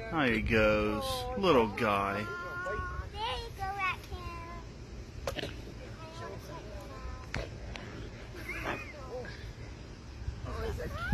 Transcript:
There he goes. Little guy. There you go, Raccoon. Oh, he's a